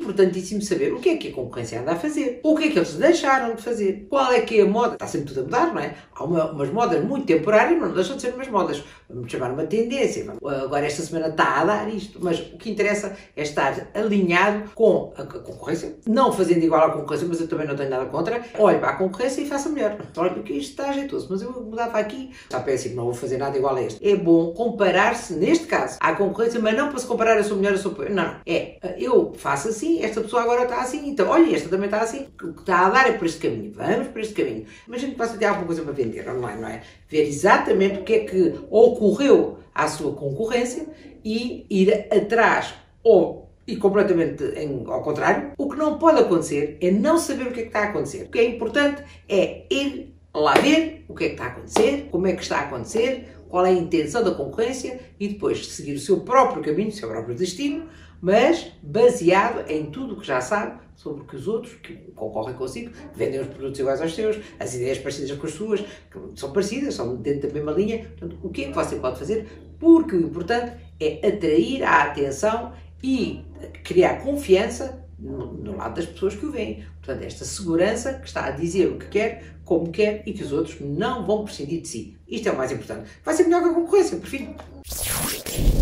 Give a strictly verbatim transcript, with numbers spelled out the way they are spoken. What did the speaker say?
importantíssimo saber o que é que a concorrência anda a fazer, o que é que eles deixaram de fazer, qual é que é a moda. Está sempre tudo a mudar, não é? Há uma, umas modas muito temporárias, mas não deixam de ser umas modas. Vamos chamar uma tendência. Agora esta semana está a dar isto, mas o que interessa é estar alinhado com a concorrência, não fazendo igual à concorrência, mas eu também não tenho nada contra. Olhe para a concorrência e faça melhor. Olha, porque isto está jeitoso, mas eu mudava aqui. Está péssimo, não vou fazer nada igual a este. É bom comparar-se, neste caso, à concorrência, mas não para se comparar, eu sou melhor, eu sou pior. Não, é, eu faço assim, esta pessoa agora está assim, então, olha, esta também está assim. O que está a dar é por este caminho. Vamos por este caminho. Imagina que possa ter alguma coisa para vender online, não é? Ver exatamente o que é que ocorreu à sua concorrência e ir atrás ou e completamente em, ao contrário. O que não pode acontecer é não saber o que é que está a acontecer. O que é importante é ir lá ver o que é que está a acontecer, como é que está a acontecer, qual é a intenção da concorrência e depois seguir o seu próprio caminho, o seu próprio destino, mas baseado em tudo o que já sabe sobre o que os outros que concorrem consigo vendem os produtos iguais aos seus, as ideias parecidas com as suas, que são parecidas, são dentro da mesma linha. Portanto, o que é que você pode fazer? Porque o importante é atrair a atenção e criar confiança no, no lado das pessoas que o veem. Portanto, esta segurança que está a dizer o que quer, como quer e que os outros não vão prescindir de si. Isto é o mais importante. Vai ser melhor que a concorrência, por fim.